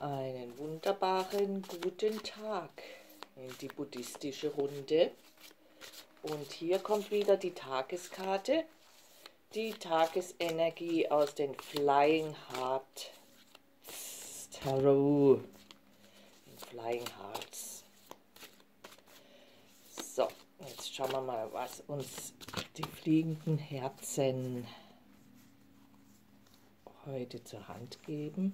Einen wunderbaren guten Tag in die buddhistische Runde. Und hier kommt wieder die Tageskarte, die Tagesenergie aus den Flying Heart Tarot. Flying Hearts. So, jetzt schauen wir mal, was uns die fliegenden Herzen heute zur Hand geben.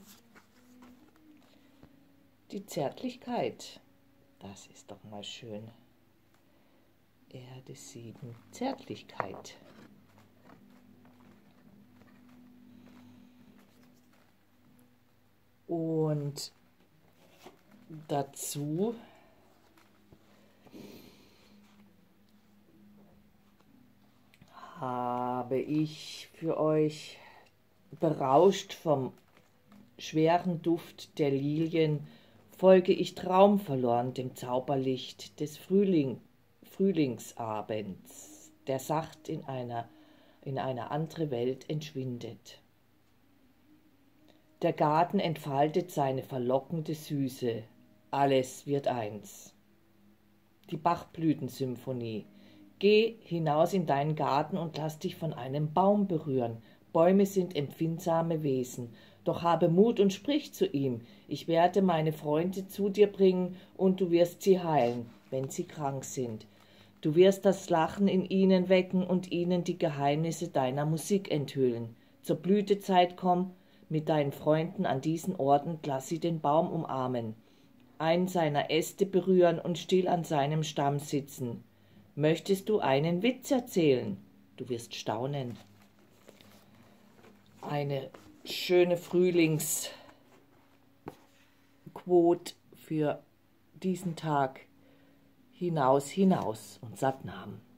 Die Zärtlichkeit, das ist doch mal schön. Erde 7, Zärtlichkeit. Und dazu habe ich für euch, berauscht vom schweren Duft der Lilien, folge ich traumverloren dem Zauberlicht des Frühlingsabends, der sacht in eine andere Welt entschwindet. Der Garten entfaltet seine verlockende Süße, alles wird eins. Die Bachblütensymphonie. Geh hinaus in deinen Garten und lass dich von einem Baum berühren. Bäume sind empfindsame Wesen, doch habe Mut und sprich zu ihm. Ich werde meine Freunde zu dir bringen und du wirst sie heilen, wenn sie krank sind. Du wirst das Lachen in ihnen wecken und ihnen die Geheimnisse deiner Musik enthüllen. Zur Blütezeit komm mit deinen Freunden an diesen Ort und lass sie den Baum umarmen, einen seiner Äste berühren und still an seinem Stamm sitzen. Möchtest du einen Witz erzählen? Du wirst staunen. Eine schöne Frühlingsquote für diesen Tag. Hinaus, hinaus und Satnam.